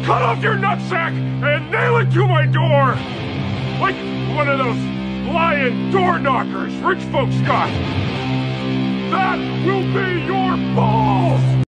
cut off your nutsack and nail it to my door! Like one of those lion door knockers rich folks got! That will be